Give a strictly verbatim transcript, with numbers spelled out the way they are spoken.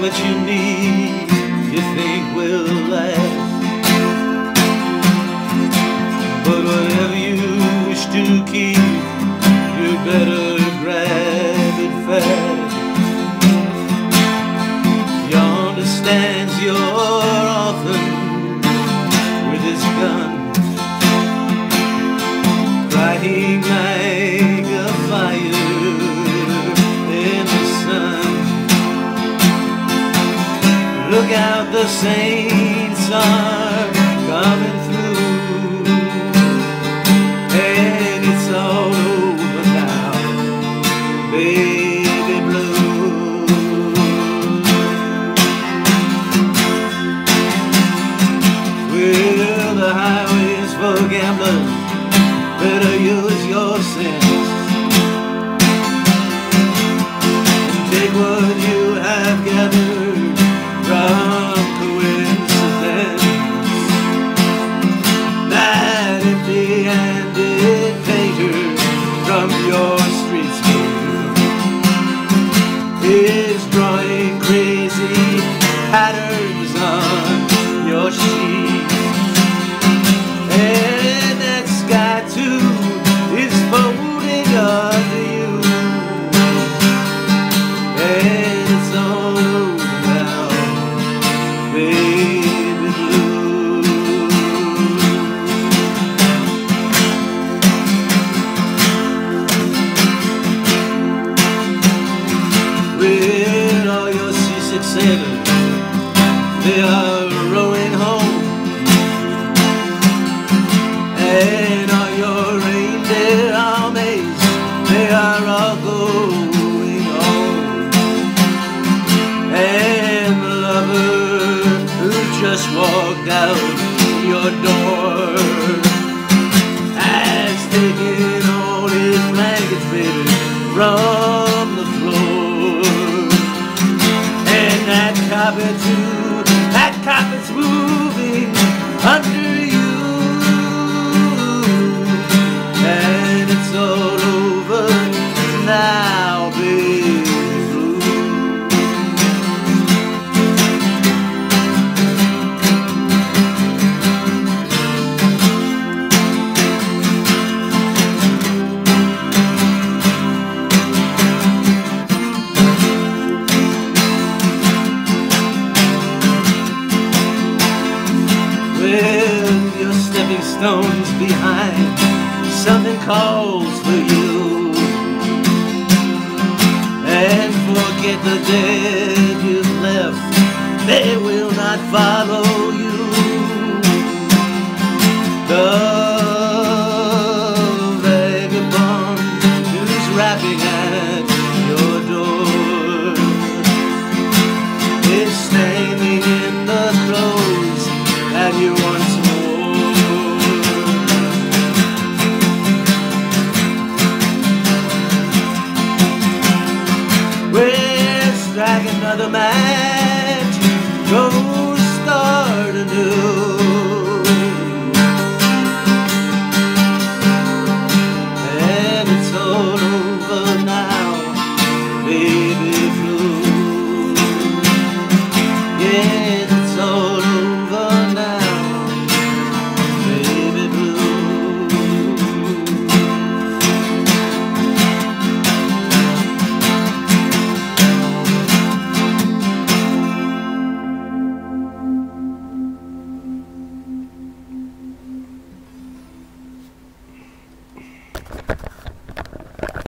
what you need, you think will last. But whatever you wish to keep, you better grab it fast. He understands your orphan with his gun, crying like a fire in the sun. Look out, the saints are coming through, and it's all over now, baby blue. Well, the highway's for gamblers, better use your sense and take what you have gathered from coincidence. That empty-handed painter from your street school is drawing crazy patterns on your sheet, and that sky too is folding under you, and it's all over now, baby blue. With all your seasick sailors, they are rowing home, and all your reindeer armies, they are all going home, and the lover who just walked out your door has taken all his blankets, baby, from the floor, and that carpet too, that carpet's moving under you, and it's all over now, baby blue. Well, your stepping stones behind, something calls for you, and forget the dead you've left, they will not follow you.